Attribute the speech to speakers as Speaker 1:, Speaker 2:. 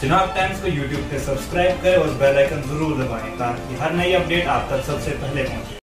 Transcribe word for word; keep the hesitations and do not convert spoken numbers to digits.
Speaker 1: चुनाव टाइम्स को यूट्यूब पे सब्सक्राइब करें और बेल आइकन जरूर दबाएं ताकि हर नई अपडेट आप तक सबसे पहले पहुंचे।